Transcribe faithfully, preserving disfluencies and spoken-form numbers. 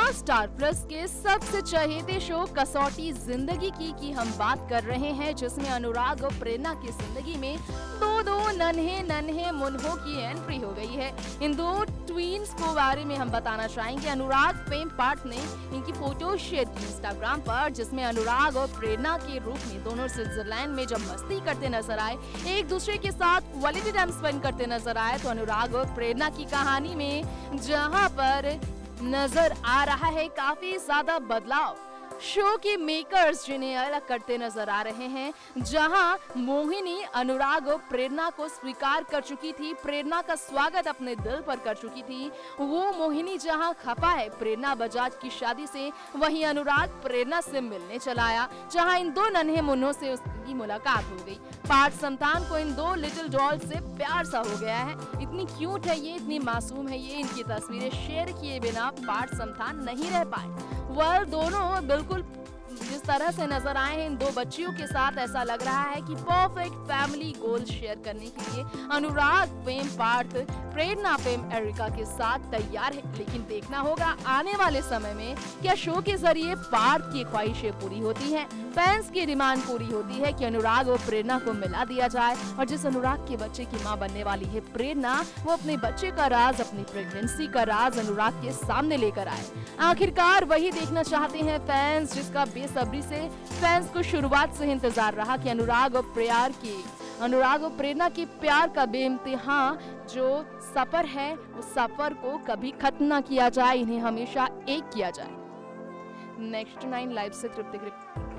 हाँ, star plus के सबसे चहेते शो कसौटी जिंदगी की की हम बात कर रहे हैं, जिसमें अनुराग और प्रेरणा की जिंदगी में दो दो नन्हे नन्हे मुन्हों की एंट्री हो गई है। इन दो ट्वीन्स को बारे में हम बताना चाहेंगे। अनुराग फेम पार्ट ने इनकी फोटो शेयर की इंस्टाग्राम पर, जिसमें अनुराग और प्रेरणा के रूप में दोनों स्विट्जरलैंड में जब मस्ती करते नजर आए, एक दूसरे के साथ क्वालिटी टाइम स्पेंड करते नजर आए, तो अनुराग और प्रेरणा की कहानी में जहां पर नजर आ रहा है काफी ज्यादा बदलाव। शो के मेकर्स जिन्हें अलग करते नजर आ रहे हैं, जहां मोहिनी अनुराग और प्रेरणा को स्वीकार कर चुकी थी, प्रेरणा का स्वागत अपने दिल पर कर चुकी थी, वो मोहिनी जहां खफा है प्रेरणा बजाज की शादी से, वहीं अनुराग प्रेरणा से मिलने चला आया, जहां इन दो नन्हे मुन्नों से उसकी मुलाकात हो गई। पार्थ संतान को इन दो लिटिल डॉल से प्यार सा हो गया है। इतनी क्यूट है ये, इतनी मासूम है ये, इनकी तस्वीरें शेयर किए बिना पार्थ संतान नहीं रह पाए। वह दोनों बिल्कुल जिस तरह से नजर आए हैं इन दो बच्चियों के साथ, ऐसा लग रहा है कि परफेक्ट फैमिली गोल शेयर करने के लिए Anurag fame Parth Prerna fame Erica के साथ तैयार है। लेकिन देखना होगा आने वाले समय में क्या शो के जरिए पार्थ की ख्वाहिशें पूरी होती हैं, फैंस की डिमांड पूरी होती है कि अनुराग और प्रेरणा को मिला दिया जाए, और जिस अनुराग के बच्चे की मां बनने वाली है प्रेरणा, वो अपने बच्चे का राज, अपनी प्रेगनेंसी का राज अनुराग के सामने लेकर आए। आखिरकार वही देखना चाहते हैं फैंस, जिसका बेसब्री से फैंस को शुरुआत से इंतजार रहा कि अनुराग और प्यार की अनुराग और प्रेरणा के प्यार का बेइंतहा जो सफर है, उस सफर को कभी खत्म ना किया जाए, इन्हें हमेशा एक किया जाए। नेक्स्ट नाइन लाइव से तृप्ति।